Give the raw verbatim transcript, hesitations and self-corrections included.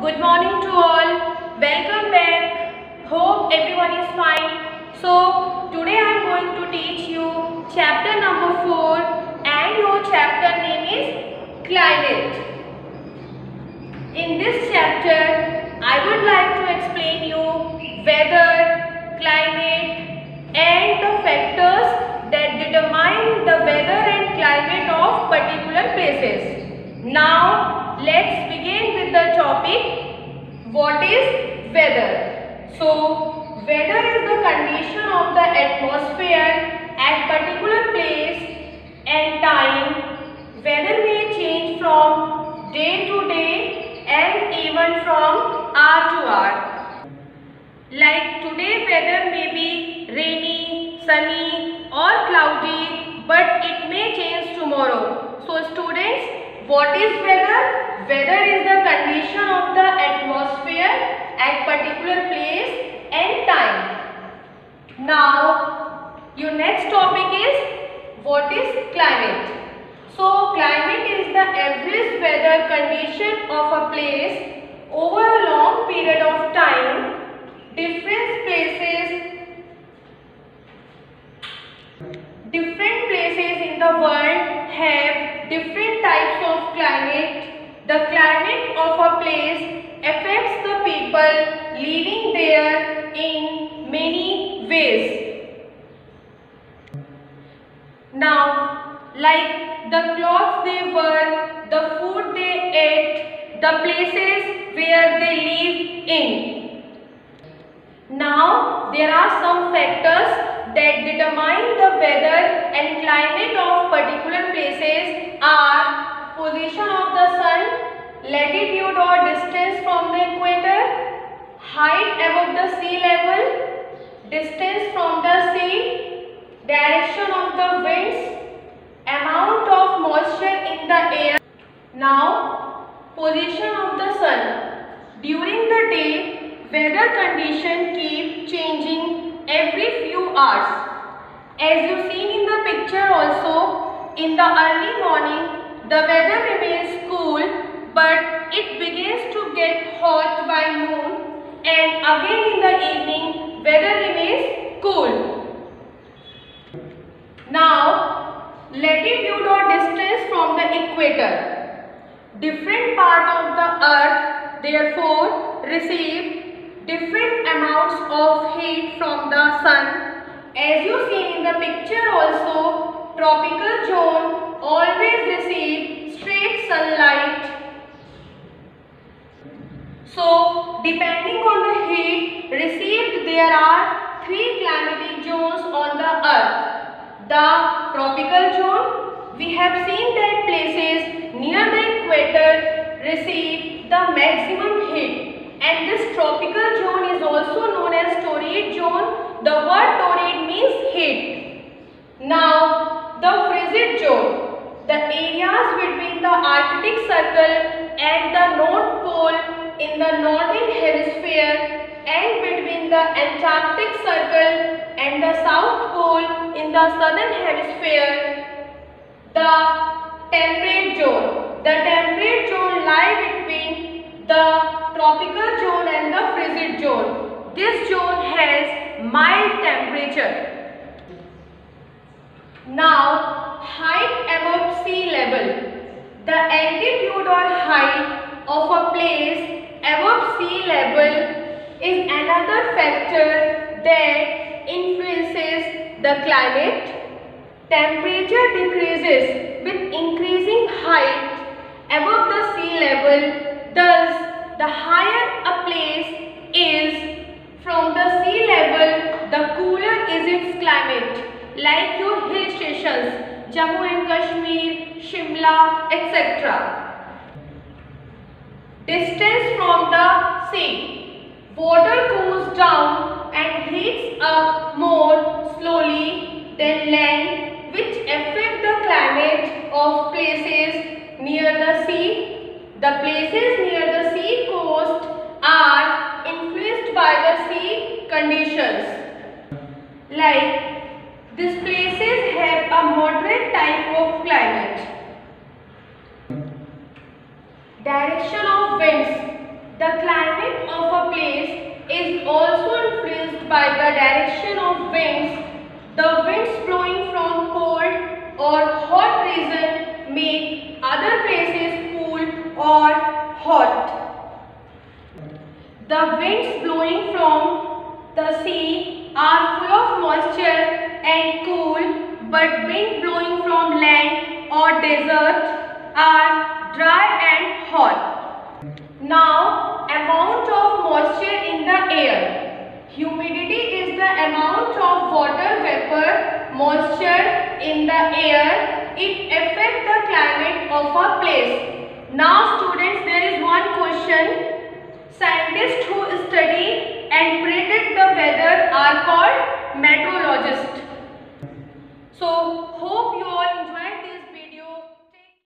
Good morning to all. Welcome back. Hope everyone is fine. So today I am going to teach you chapter number four, and your chapter name is climate. In this chapter I would like to explain you weather, climate and the factors that determine the weather and climate of particular places. Now let's begin with the topic. What is weather? So weather is the condition of the atmosphere at particular place and time. Weather may change from day to day and even from hour to hour. Like today weather may be rainy, sunny or cloudy, but it may change tomorrow. So students, what is weather? Weather is the condition of the atmosphere at particular place and time. Now your next topic is what is climate? So climate is the average weather condition of a place over a long period of time. Different places different places in the world have different types of climate. The climate of a place affects the people living there in many ways. Now, like the clothes they wear, the food they ate, the places where they live in. Now, there are some factors that determine the weather and climate of particular places are position of the sun, latitude or distance from the equator, height above the sea level, distance from the sea, direction of the winds, amount of moisture in the air. Now, position of the sun. During the day, weather condition keep changing every few hours. As you seen in the picture also, in the early morning, the weather remains cool, but it begins to get hot by noon, and again in the evening, weather remains cool. Now, latitude or distance from the equator. Different part of the earth, therefore, receive different amounts of heat from the sun. As you see in the picture also, tropical zone always receive straight sunlight. So, depending on the heat received, there are three climatic zones on the earth. The tropical zone, we have seen that places near the equator receive the maximum heat, and this tropical zone is also known as torrid zone. The word torrid means heat. Now, the frigid zone, the areas between the Arctic Circle and the North Pole in the northern hemisphere, and between the Antarctic Circle and the South Pole in the southern hemisphere. The temperate zone. The temperate zone lie between the tropical zone and the frigid zone. This zone has mild temperature. Now, height above sea level. The altitude or height of a place above sea level is another factor that influences the climate. Temperature decreases with increasing height above the sea level. Thus, the higher a place is from the sea level, the cooler is its climate. Like your hill stations, Jammu and Kashmir, Shimla, et cetera. Distance from the sea. Water cools down and heats up more slowly than land, which affect the climate of places near the sea. The places near the sea coast are influenced by the sea conditions. Like these places have a moderate type of climate. Direction of winds. The or hot. The winds blowing from the sea are full of moisture and cool, but wind blowing from land or desert are dry and hot. Now, amount of moisture in the air. Humidity is the amount of water vapor moisture in the air. It affects the climate of a place. Now students, there is one question. Scientists who study and predict the weather are called meteorologists. So hope you all enjoyed this.